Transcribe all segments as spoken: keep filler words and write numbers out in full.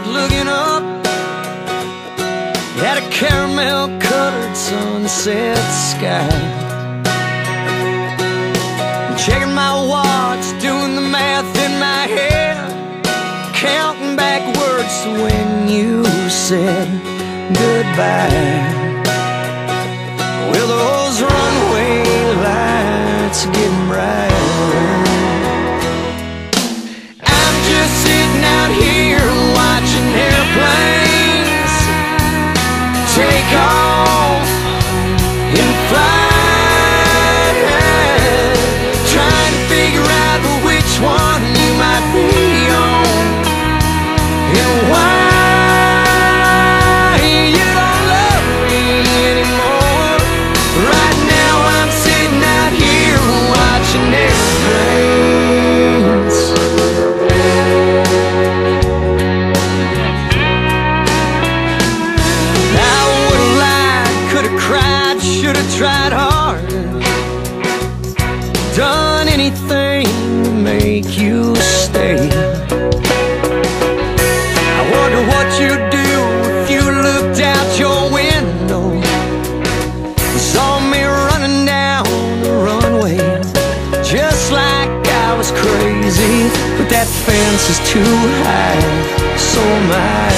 looking up at a caramel-colored sunset sky, checking my watch, doing the math in my head, counting backwards to when you said goodbye. Well, those runway lights are getting brighter. I'm just sitting out here watching airplanes take off and fly, trying to figure out which one you might be on and why you don't love me anymore. Right now I'm sitting out here watching airplanes. I would've lied, could've cried, should've tried harder, done anything to make you stay. I wonder what you'd do if you looked out your window and saw me running down the runway, just like I was crazy. But that fence is too high, so am I.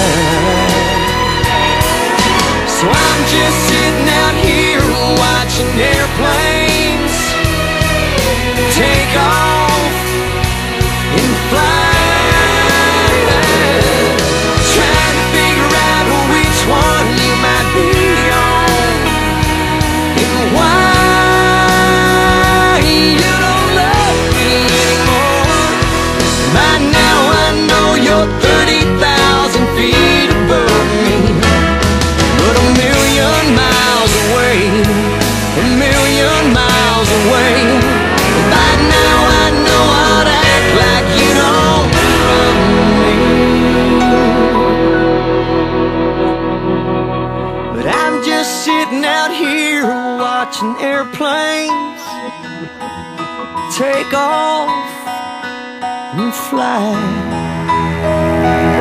So I'm just sitting out here watching airplanes take off and fly, trying to figure out which one you might be on and why you don't love me anymore. By now I know you're thirty thousand feet above me, but a million miles away, a million miles away. By now I know I'd act like you don't love me, but I'm just sitting out here watching airplanes take off and fly.